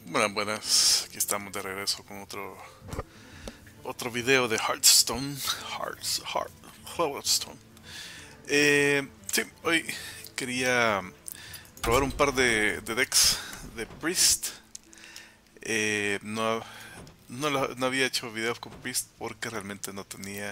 Buenas, buenas. Aquí estamos de regreso con otro video de Hearthstone. Hearthstone. Sí, hoy quería probar un par de decks de Priest. No había hecho videos con Priest porque realmente no tenía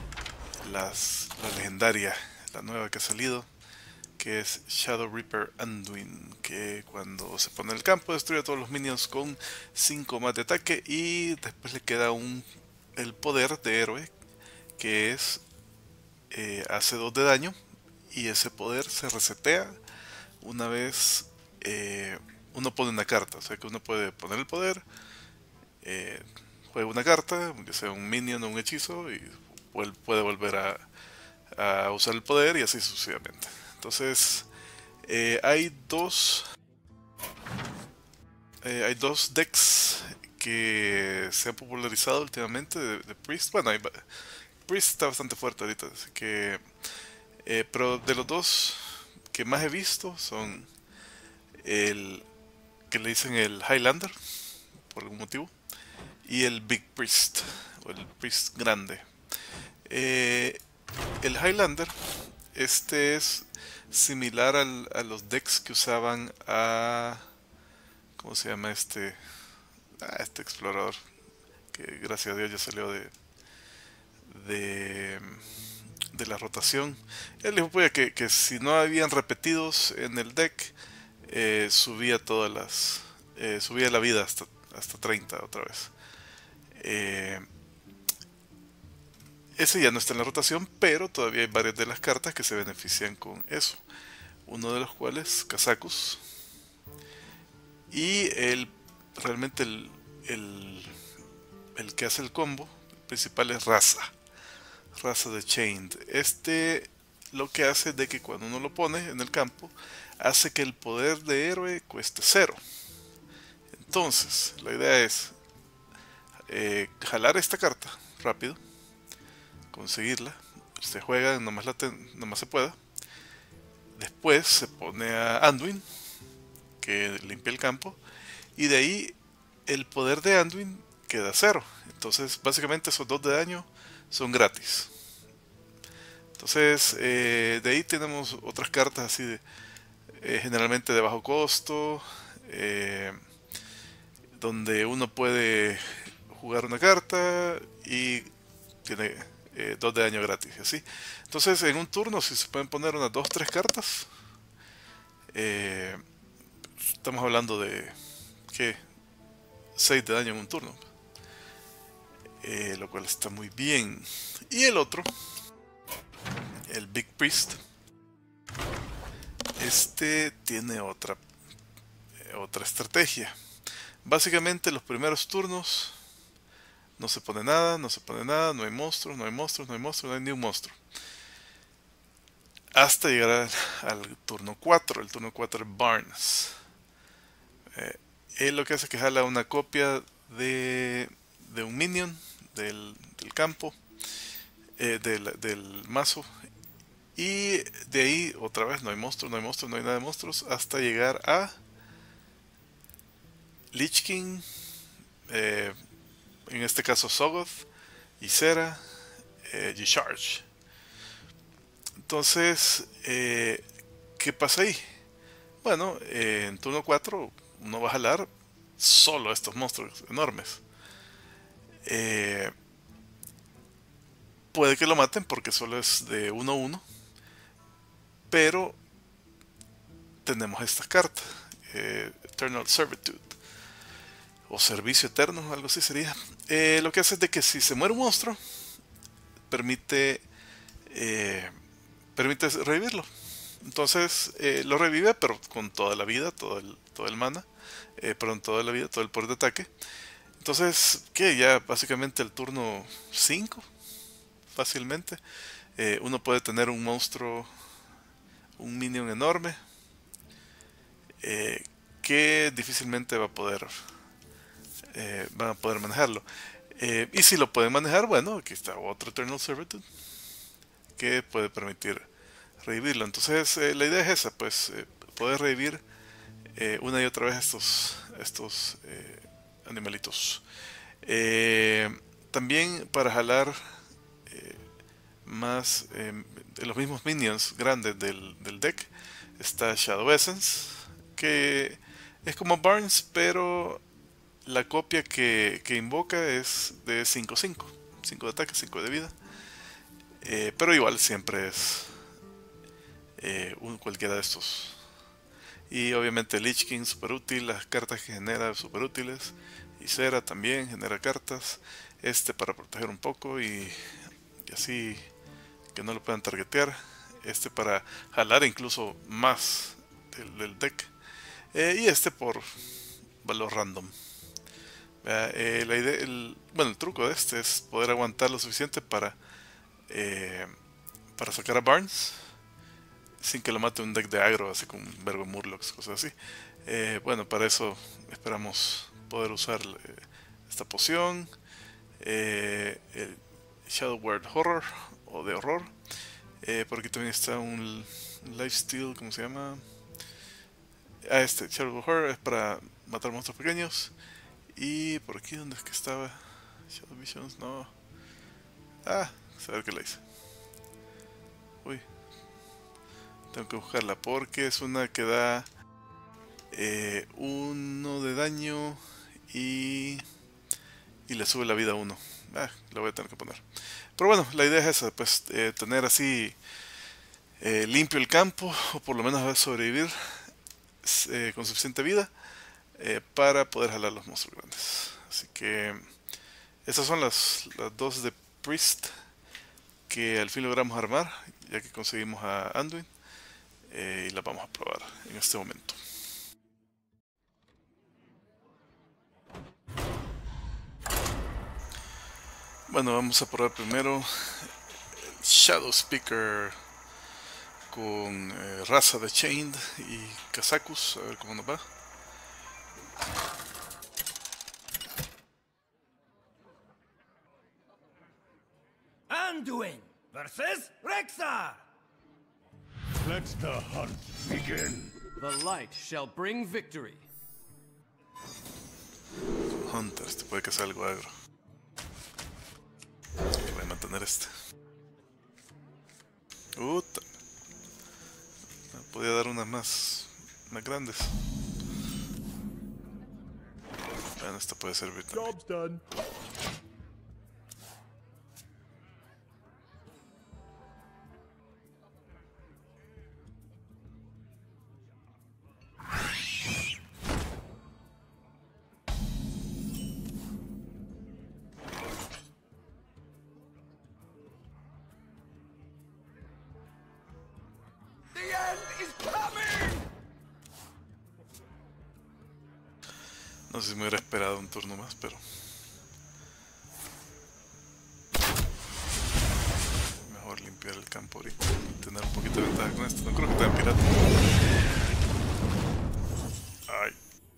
la legendaria, la nueva que ha salido, que es Shadow Reaper Anduin, que cuando se pone en el campo destruye a todos los minions con 5 más de ataque y después le queda el poder de héroe, que es hace 2 de daño, y ese poder se resetea una vez uno pone una carta. O sea que uno puede poner el poder, eh, juega una carta, ya sea un minion o un hechizo, y puede volver a usar el poder y así sucesivamente. Entonces, eh, hay dos hay dos decks que se han popularizado últimamente de Priest. Bueno, Priest está bastante fuerte ahorita, así que pero de los dos que más he visto son el que le dicen el Highlander por algún motivo y el Big Priest o el Priest grande. Eh, el Highlander, este es similar a los decks que usaban a... ¿Cómo se llama este? Este explorador, que gracias a Dios ya salió de, de la rotación. Él dijo pues, que si no habían repetidos en el deck, subía subía la vida hasta 30 otra vez. Eh, Ese ya no está en la rotación, pero todavía hay varias de las cartas que se benefician con eso. Uno de los cuales, Kazakus. Y realmente el que hace el combo principal es Raza de Chained. Este lo que hace es de que cuando uno lo pone en el campo, hace que el poder de héroe cueste cero. Entonces, la idea es jalar esta carta rápido, conseguirla. Se juega nomás se pueda. Después se pone a Anduin, que limpia el campo. Y de ahí el poder de Anduin queda cero. Entonces, básicamente esos 2 de daño son gratis. Entonces, de ahí tenemos otras cartas así generalmente de bajo costo, eh, donde uno puede jugar una carta y tiene 2 de daño gratis, así. Entonces, en un turno, si se pueden poner unas 2 3 cartas, eh, estamos hablando de ¿qué? 6 de daño en un turno, lo cual está muy bien. Y el otro, el Big Priest, este tiene otra estrategia. Básicamente los primeros turnos no se pone nada, no se pone nada, no hay monstruos, no hay monstruos, no hay monstruos, no hay ni un monstruo. Hasta llegar al turno 4, el turno 4 es Barnes. Él lo que hace es que jala una copia de un minion del campo, del mazo, y de ahí otra vez no hay monstruos, no hay monstruos, no hay nada de monstruos, hasta llegar a Lich King, eh, en este caso Sogoth, Ysera, G-Charge. Entonces, ¿qué pasa ahí? Bueno, en turno 4 uno va a jalar solo estos monstruos enormes. Eh, Puede que lo maten porque solo es de 1-1, pero tenemos esta carta, Eternal Servitude, o Servicio Eterno, algo así sería. Lo que hace es de que si se muere un monstruo, permite, eh, permite revivirlo. Entonces lo revive, pero con toda la vida, todo el mana, perdón, toda la vida, todo el poder de ataque. Entonces, que ya básicamente el turno 5 fácilmente, uno puede tener un monstruo, un minion enorme, eh, que difícilmente van a poder manejarlo. Y si lo pueden manejar, bueno, aquí está otro Eternal Servitude que puede permitir revivirlo. Entonces, la idea es esa, pues, poder revivir una y otra vez estos animalitos. También para jalar más de los mismos minions grandes del deck está Shadow Essence, que es como Barnes, pero la copia que invoca es de 5-5, 5 de ataque, 5 de vida. Pero igual siempre es cualquiera de estos. Y obviamente Lich King super útil, las cartas que genera super útiles. Y Cera también genera cartas. Este para proteger un poco y así que no lo puedan targetear. Este para jalar incluso más del deck. Y este por valor random. La idea, bueno, el truco de este es poder aguantar lo suficiente para sacar a Barnes sin que lo mate un deck de aggro, así como un vergo de Murlocs, cosas así. Bueno, para eso esperamos poder usar esta poción, el Shadow Word Horror o de horror. Por aquí también está un Lifesteal, ¿cómo se llama? Este Shadow Horror es para matar monstruos pequeños. Y por aquí, ¿dónde es que estaba? Shadow Visions, no. Ah, a ver qué le hice. Uy, tengo que buscarla porque es una que da 1 de daño y le sube la vida a 1. La voy a tener que poner. Pero bueno, la idea es esa, pues tener así limpio el campo, o por lo menos sobrevivir con suficiente vida para poder jalar los monstruos grandes. Así que esas son las dos de Priest que al fin logramos armar, ya que conseguimos a Anduin. Y las vamos a probar en este momento. Bueno, vamos a probar primero Shadow Speaker con raza de Chained y Kazakus, a ver cómo nos va. Anduin versus Rexxar! Let the hunt begin. The light shall bring victory. Hunter, este puede que sea algo agro. Voy a mantener este. Uta. Podía dar unas más grandes. Bueno, esta puede servir también. Job's done. The end is coming! No sé si me hubiera esperado un turno más, pero mejor limpiar el campo ahorita, tener un poquito de ventaja con esto. No creo que tenga pirata. Ay.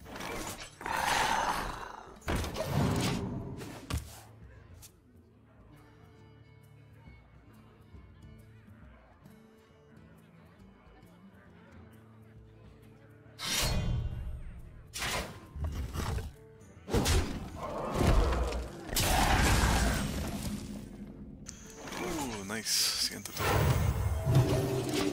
Nice, siguiente turno.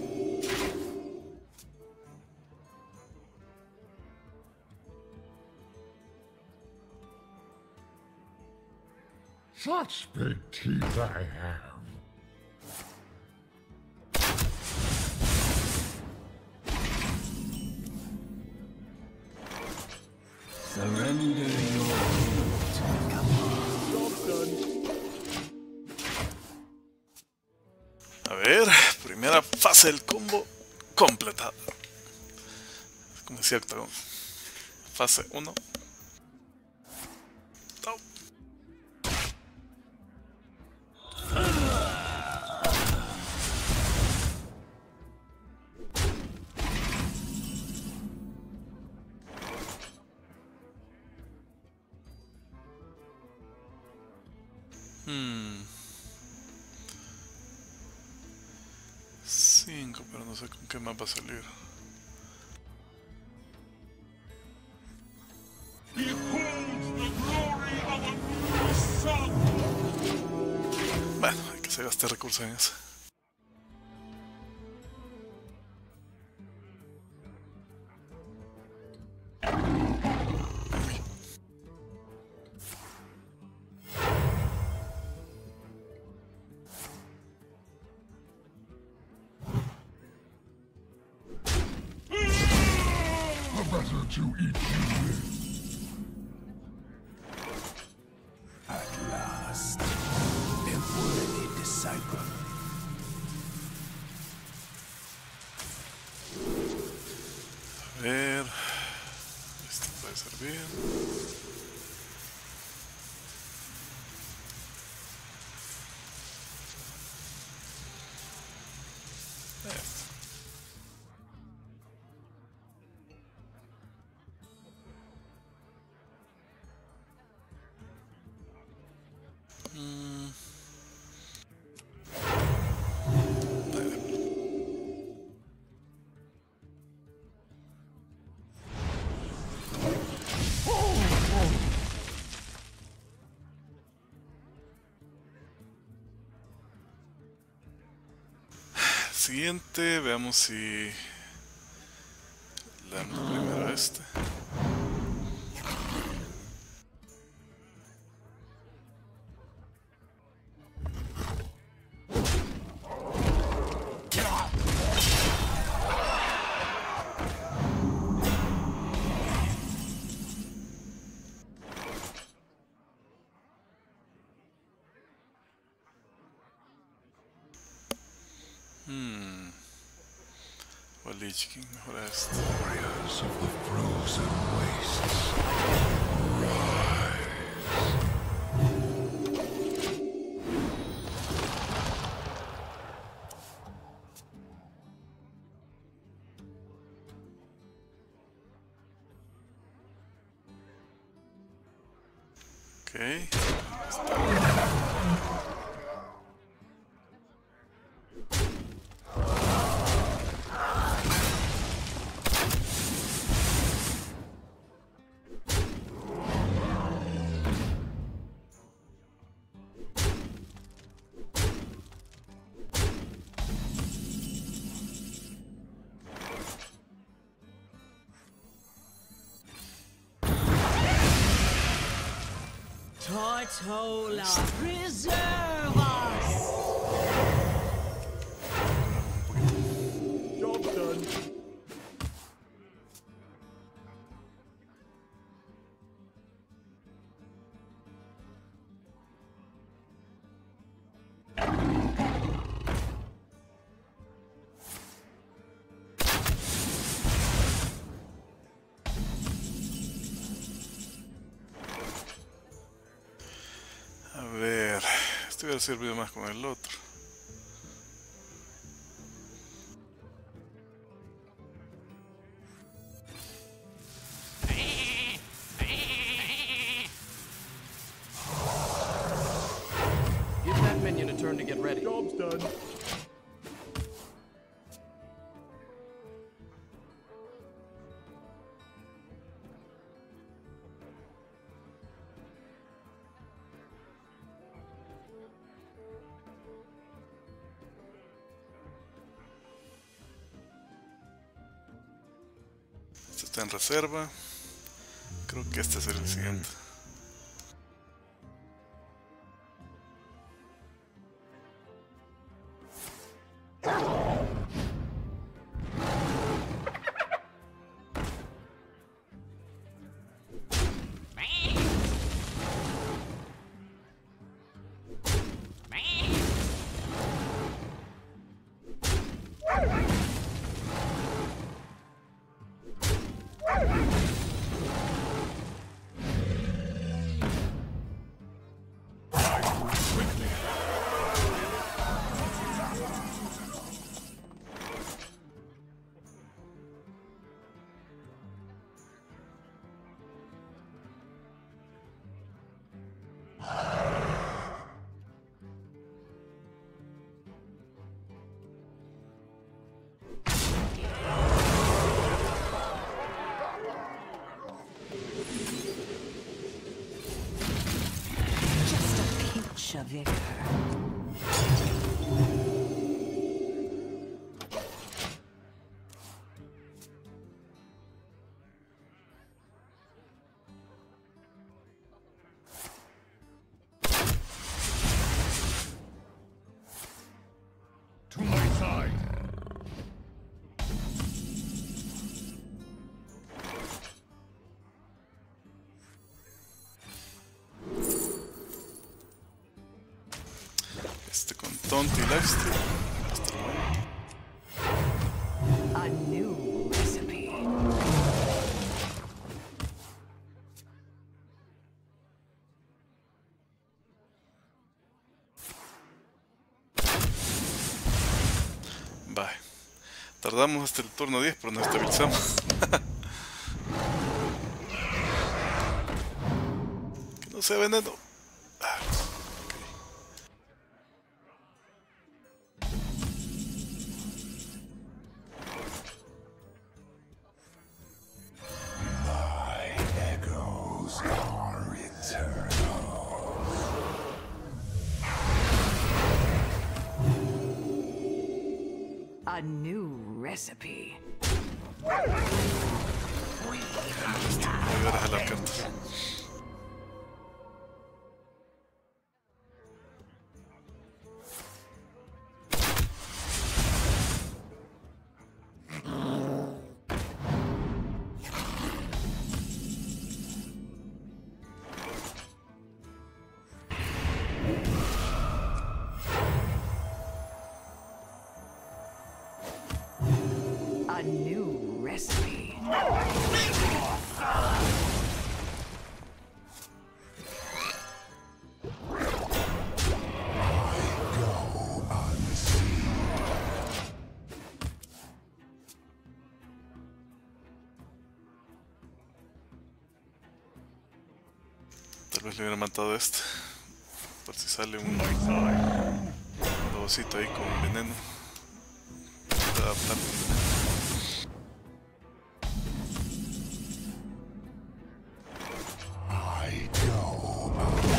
Such big teeth I have. Surrender your Job's done. A ver, primera fase del combo completada. Como decía Octagon. Fase 1. Cinco, pero no sé con qué más va a salir. este recurso en eso. Better to eat you. At last, a worthy disciple. A ver, esto puede servir. Esto. Siguiente, veamos si le damos primero a este. O Lich King, mejor este. Warriors of the frozen wastes. Ok. Tortola, preserve us! Job done. A ver, este hubiera servido más con el otro. Give that minion a turn to get ready. Job's done. Este está en reserva. Creo que este es el siguiente. Just a pinch of vigor. Bounty Lifesteal. A new recipe. Vale. Tardamos hasta el turno 10, pero nos estabilizamos. Que no sea veneno. Ah, Echoes are eternal. A new recipe. Voy a jalar cartas. A new recipe. Go unseen. Tal vez le hubiera matado este. Por si sale un lobocito ahí con veneno. Puedo adaptar con veneno. I go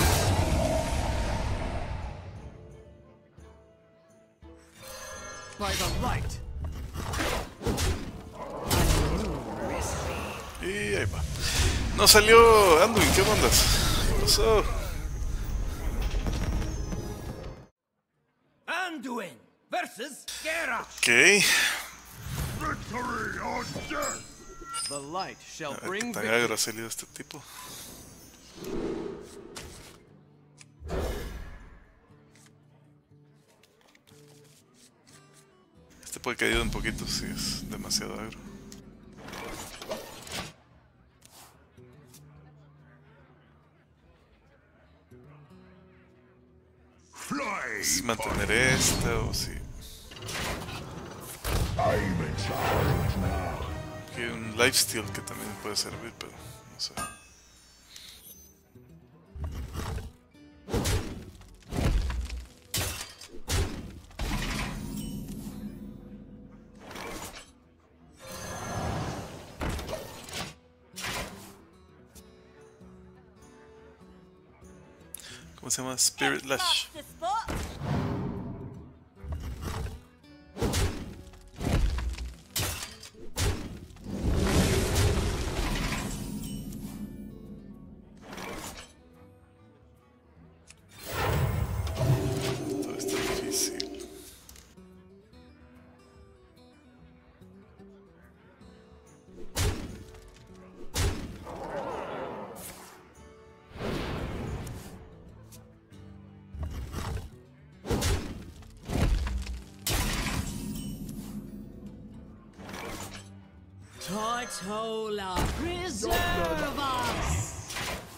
By the light. A new recipe. Y ahí va. No salió Anduin, ¿qué ondas? ¿Qué pasó? Anduin versus Geralt. Ok. victory or death. The light shall A ver qué bring tan victory. agro ha salido este tipo. Este puede que ayude un poquito si es demasiado agro. Fly. Si mantener esta o si... I'm in charge now. Aquí hay un lifesteal que también puede servir, pero no sé. ¿Cómo se llama? Spirit Lash. Todo está difícil. Tortola, preserve us!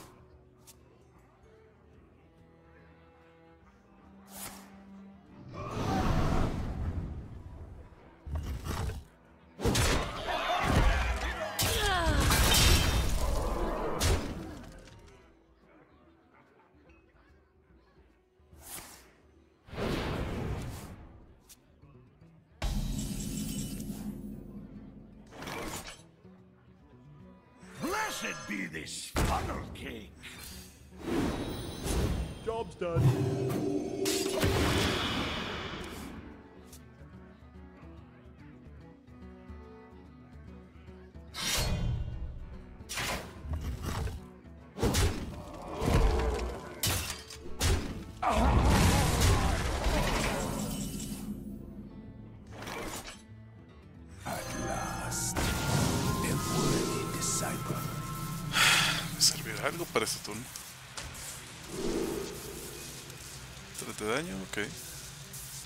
Blessed be this funnel cake. Job's done. At last, a worthy disciple. ¿Me servirá algo para este turno? 3 de daño, ok.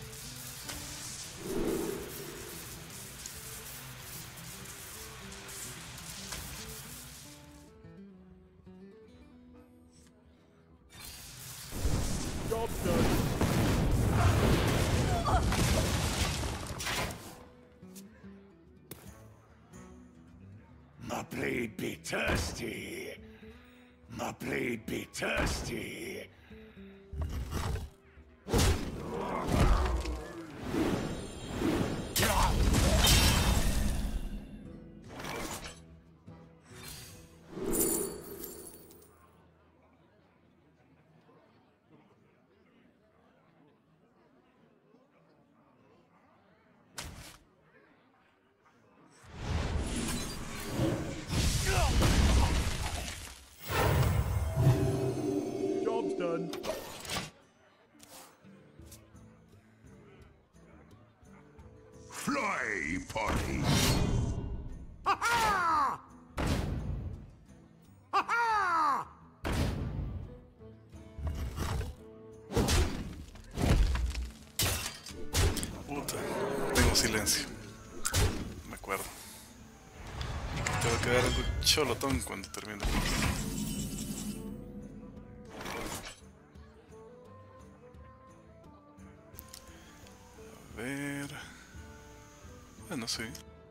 My blade be thirsty. My blade be thirsty. Job's done. Fly, party. Puta, tengo silencio. Me acuerdo. Tengo que dar algo cholotón cuando termine. A ver. Bueno, sí.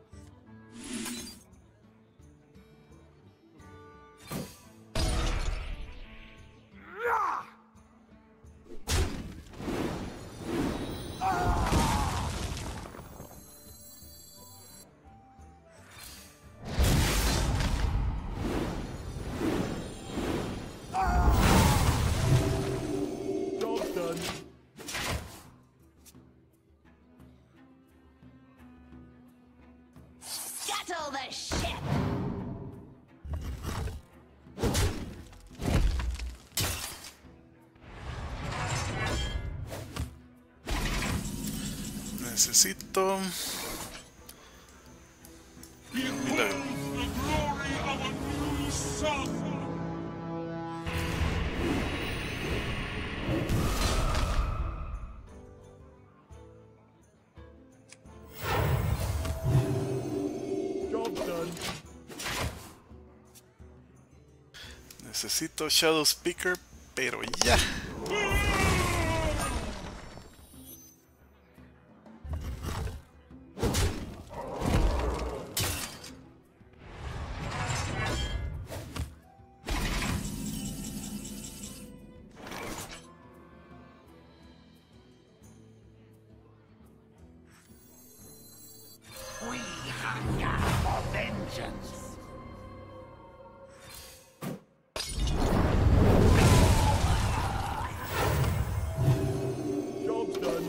Job's done. Scuttle the ship! Necesito un milagro. Job's done. Necesito Shadow Speaker, pero ya. We hunger for vengeance. Job's done.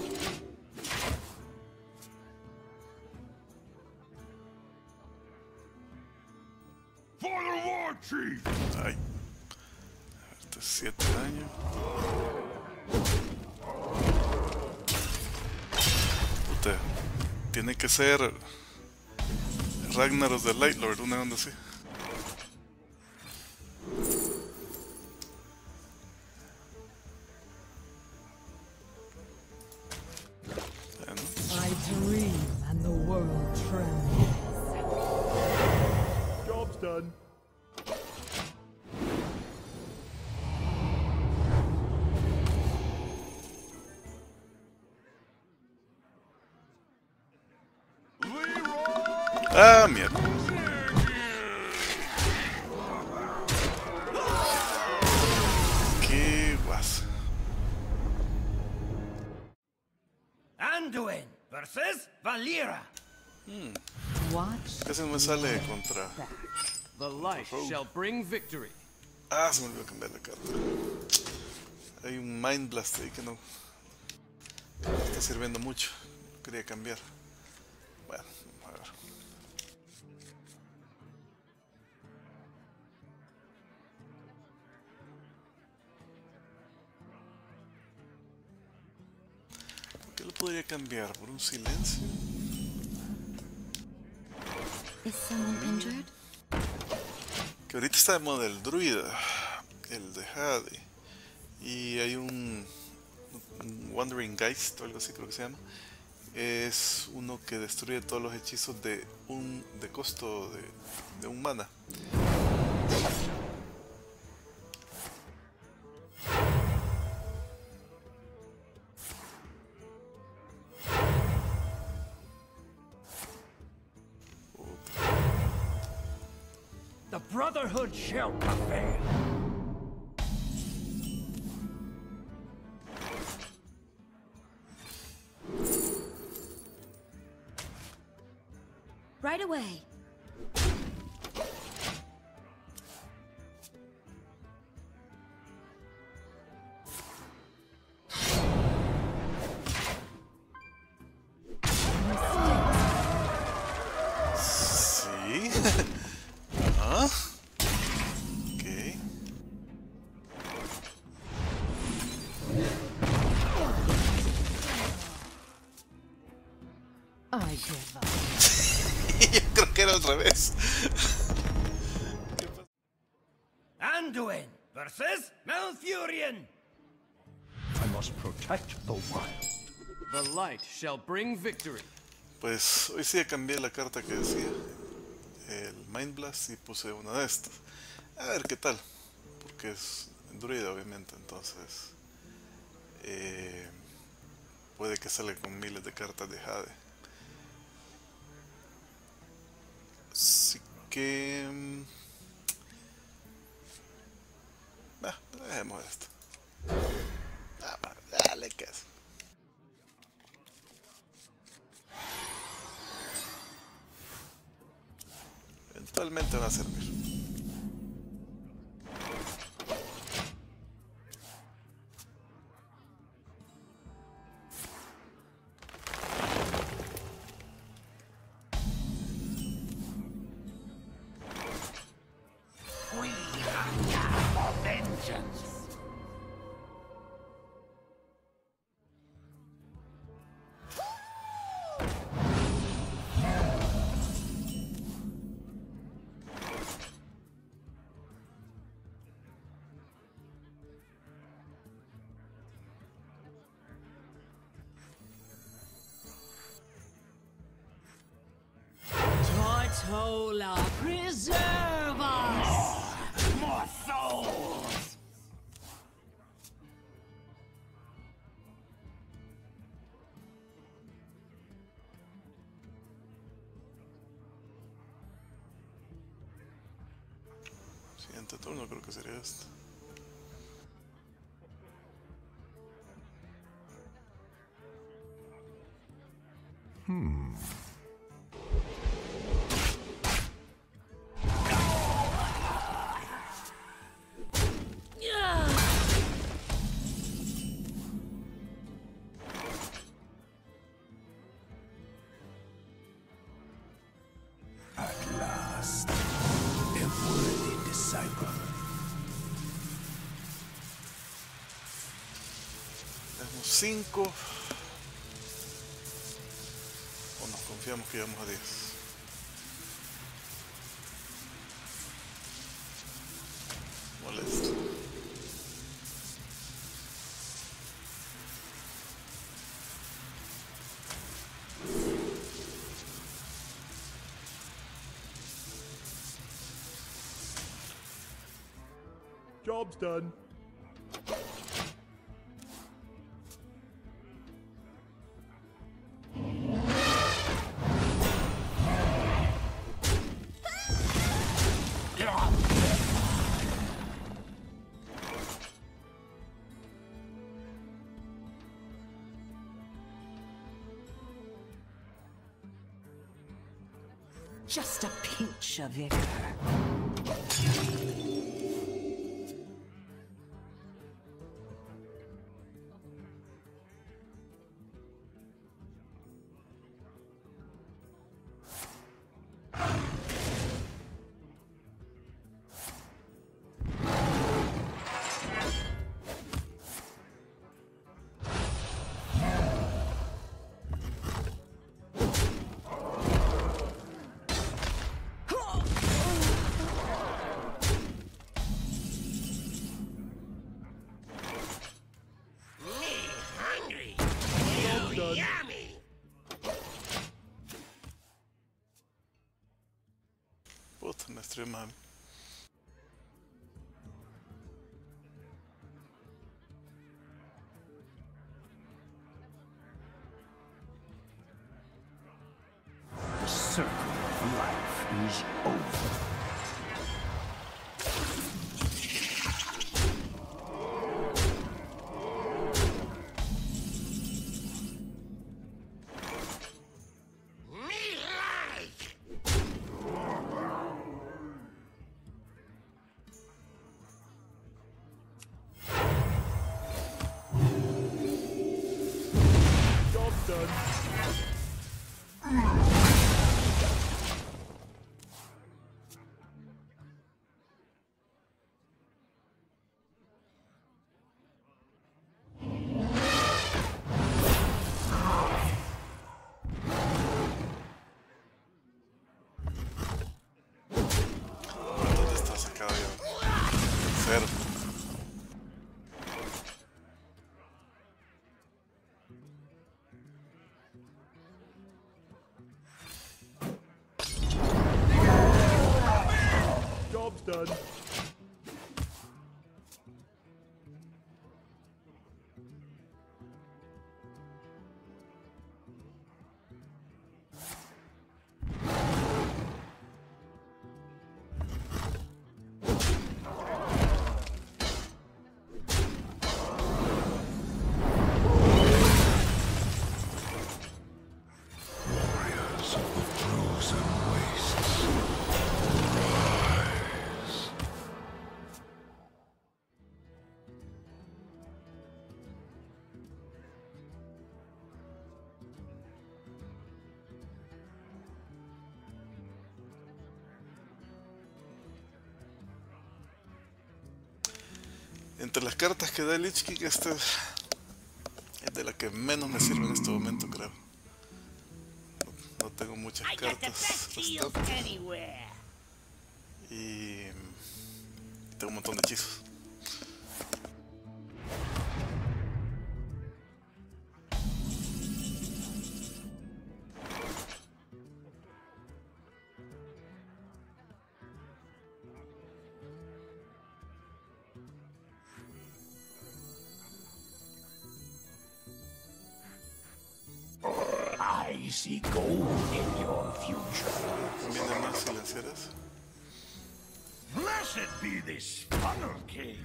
For the war chief. Ay. Este es 7 daño. Puta. Tiene que ser Ragnaros de Lightlord, una onda así. Bueno, I dream and the world trembles. Job's done. ah, mierda. Qué guasa. Anduin versus Valera. Watch. Casi no me sale contra. The light shall bring victory. Ah, se me olvidó cambiar la carta. Hay un Mind Blast ahí que no está sirviendo mucho. Quería cambiar. Bueno, a ver. ¿Por qué lo podría cambiar? ¿Por un silencio? Is someone injured? Que ahorita está de moda el druida, el de Jade. Y hay un Wandering Geist o algo así creo que se llama. Es uno que destruye todos los hechizos de costo de un mana. The Brotherhood shall prevail. Right away. Sí. Ah. Ok. I give up. Yo creo que era al revés. Anduin versus Malfurion. I must protect the wild. The light shall bring victory. Pues hoy sí cambié la carta que decía el Mind Blast y puse una de estas. A ver qué tal. Porque es druida obviamente, entonces puede que salga con miles de cartas de Jade. Así que dejemos esto. Dale que es. Eventualmente va a servir. We hunger for vengeance. Tortola, preserve us! More souls! Siguiente turno creo que sería este. At last, a worthy disciple. Tenemos 5. O nos confiamos que llegamos a 10. Molesto. Job's done. Just a pinch of vigor. Puta, me estoy mal. The circle of life is over. done. Entre las cartas que da el Lich King, esta es de la que menos me sirve en este momento, creo. No tengo muchas cartas restantes. Y tengo un montón de hechizos. I see gold in your future. Conviene más silenciar eso. Blessed be this funnel king.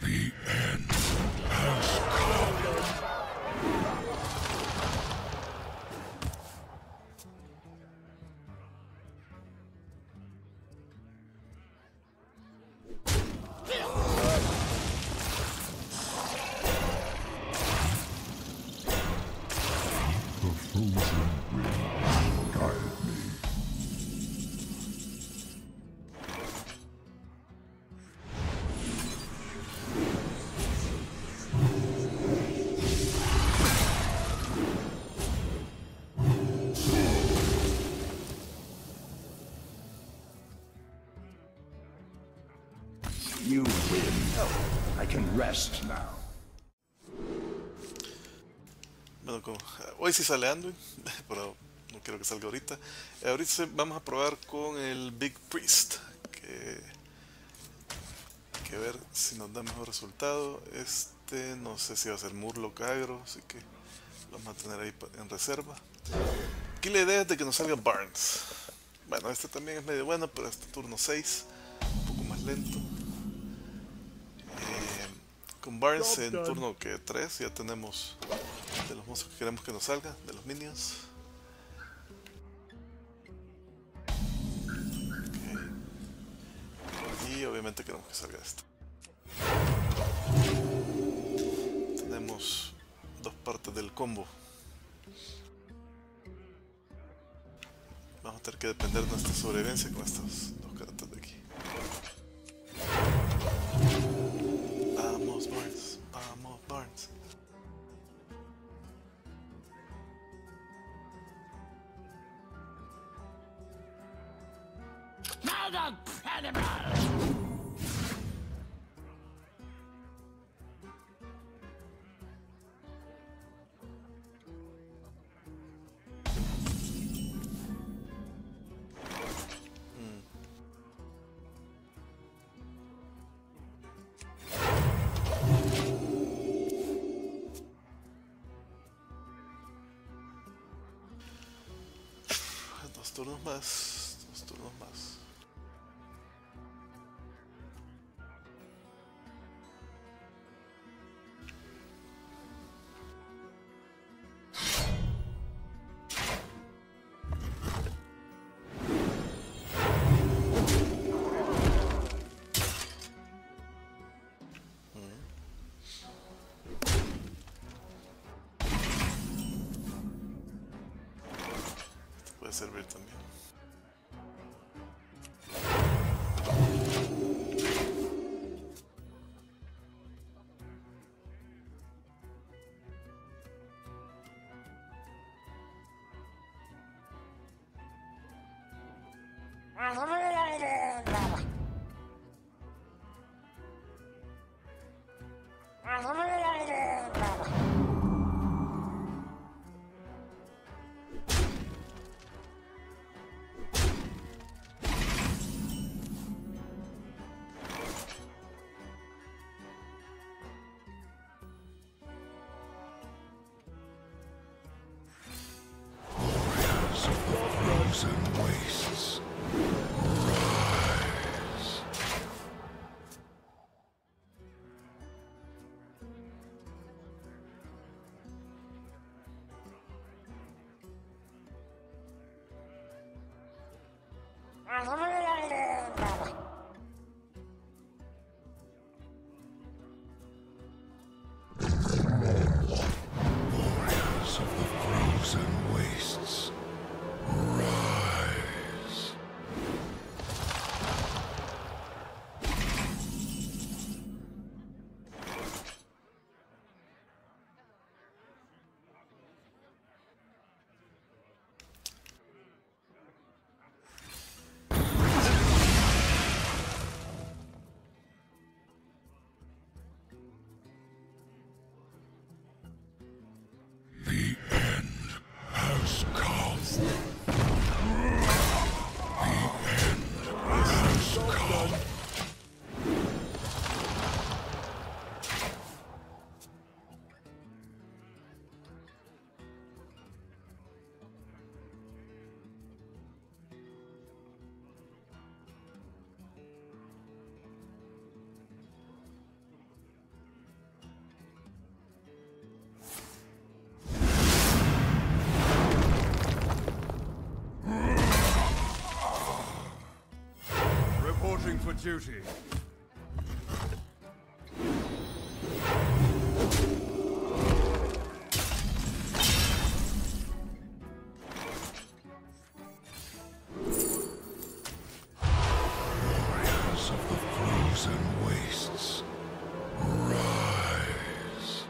You win. I can rest now. Bueno, hoy sí sale Anduin, pero no quiero que salga ahorita. Ahorita vamos a probar con el Big Priest, que ver si nos da mejor resultado. Este no sé si va a ser Murloc agro, así que lo vamos a tener ahí en reserva. Aquí la idea es de que nos salga Barnes. Bueno, este también es medio bueno, pero este turno 6, un poco más lento. Con Barnes en turno 3 ya tenemos de los monstruos que queremos que nos salga, de los minions. Okay. Y obviamente queremos que salga esto. Tenemos dos partes del combo. Vamos a tener que depender de nuestra sobrevivencia con estas dos cartas de aquí. Vamos Barnes, vamos Barnes. Dos turnos más, dos turnos más. Esto puede servir también. Reporting for duty. Warriors of the frozen wastes, rise.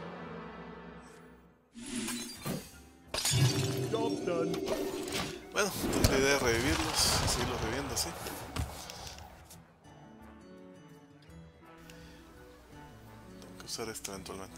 Job's done. Bueno, entonces la idea es revivirlos, seguirlos reviviendo así. Tengo que usar esto eventualmente.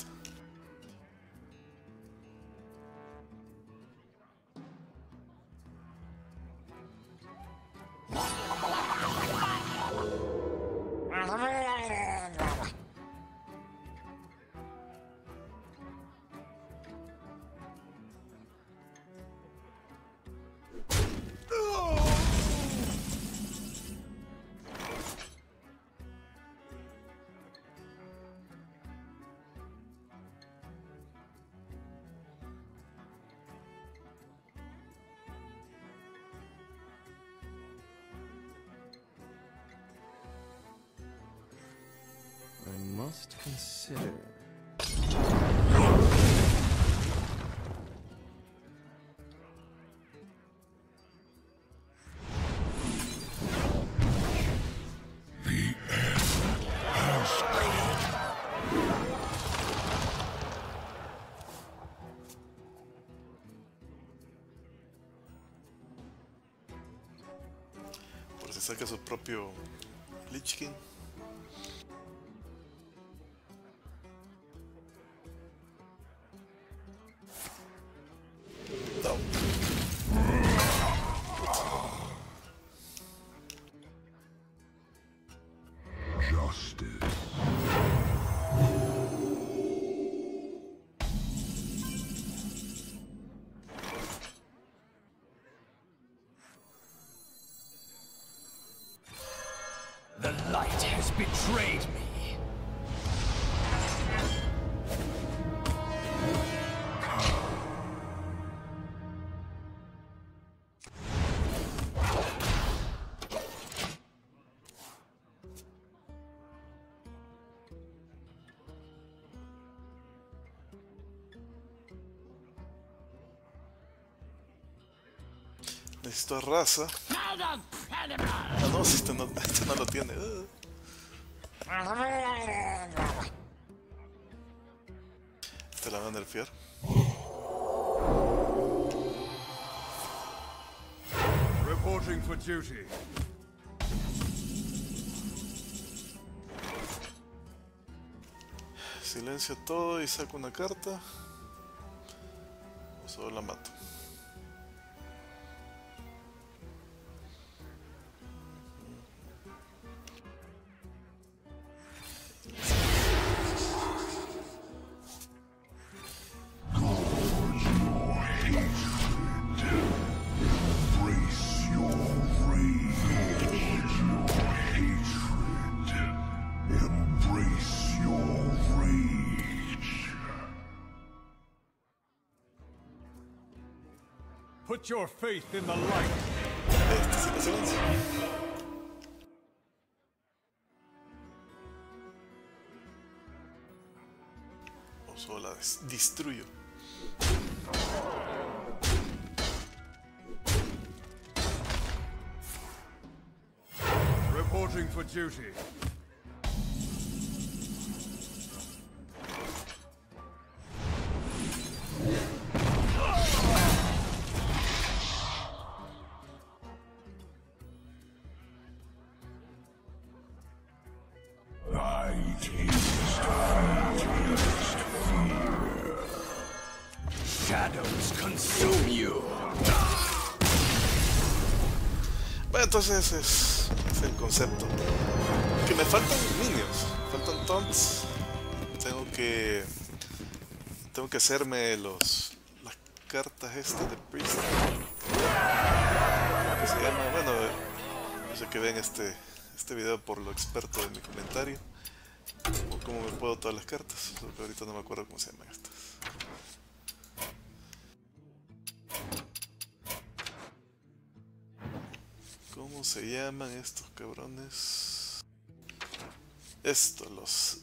I must consider. Por si saca su propio Lich King. Justice. The light has betrayed me. Necesito raza. Ah, no, si este no lo tiene. Este la van a nerfear. Reporting for duty. Silencio todo y saco una carta. O solo la mato. Put your faith in the light. Este sí lo silencio. O solo la destruyo. Reporting for duty. Shadows consume you. Bueno, entonces es el concepto. Que me faltan minions, faltan taunts. Tengo que hacerme las cartas estas de Priest. Que se llama, bueno, no sé que ven este video por lo experto de mi comentario. O cómo me puedo todas las cartas. Solo que ahorita no me acuerdo cómo se llaman estas. ¿Cómo se llaman estos cabrones? Esto, los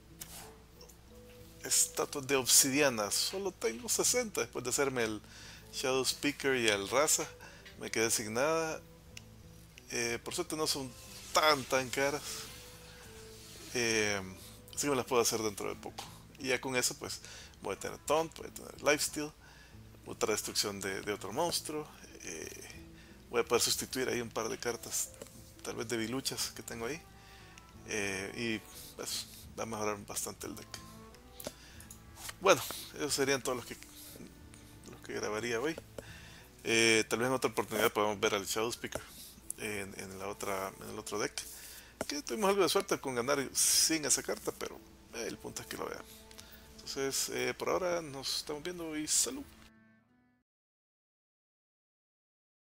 estatuas de obsidiana. Solo tengo 60 después de hacerme el Shadow Speaker y el Raza. Me quedé sin nada. Por suerte no son tan caras. Así que me las puedo hacer dentro de poco. Y ya con eso pues voy a tener Taunt, voy a tener Lifesteal, otra destrucción de otro monstruo. Voy a poder sustituir ahí un par de cartas, tal vez de biluchas que tengo ahí. Y pues va a mejorar bastante el deck. Bueno, esos serían todos los que grabaría hoy. Tal vez en otra oportunidad podamos ver al Shadow Speaker en el otro deck. Que tuvimos algo de suerte con ganar sin esa carta, pero el punto es que lo vean. Entonces, por ahora nos estamos viendo y salud.